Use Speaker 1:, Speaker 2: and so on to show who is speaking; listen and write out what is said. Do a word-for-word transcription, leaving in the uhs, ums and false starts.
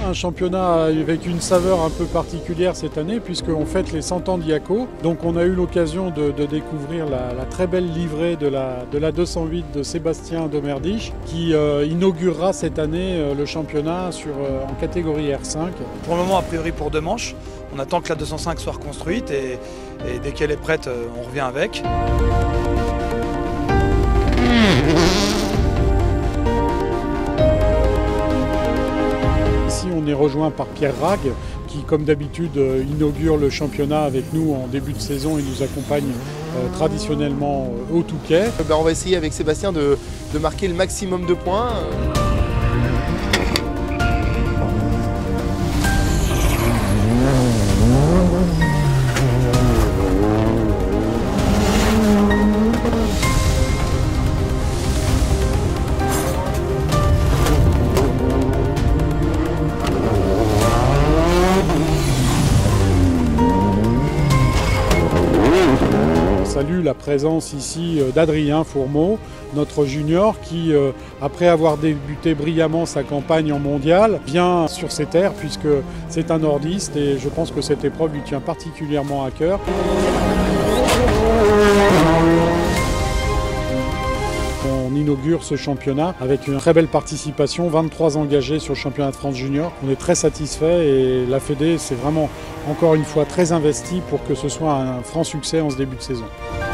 Speaker 1: Un championnat avec une saveur un peu particulière cette année puisqu'on fête les cent ans d'Iaco. Donc on a eu l'occasion de, de découvrir la, la très belle livrée de la, de la deux cent huit de Sébastien Domerdiche qui euh, inaugurera cette année euh, le championnat sur, euh, en catégorie R cinq.
Speaker 2: Pour le moment, a priori pour deux manches, on attend que la deux cent cinq soit reconstruite et, et dès qu'elle est prête, on revient avec.
Speaker 1: Ici, on est rejoint par Pierre Rague, qui, comme d'habitude, inaugure le championnat avec nous en début de saison et nous accompagne euh, traditionnellement au Touquet.
Speaker 3: Ben, on va essayer avec Sébastien de, de marquer le maximum de points.
Speaker 1: Salue la présence ici d'Adrien Fourmeau, notre junior qui, après avoir débuté brillamment sa campagne en mondial, vient sur ces terres puisque c'est un nordiste et je pense que cette épreuve lui tient particulièrement à cœur. On inaugure ce championnat avec une très belle participation, vingt-trois engagés sur le championnat de France junior. On est très satisfait et la Fédé s'est vraiment encore une fois très investie pour que ce soit un franc succès en ce début de saison.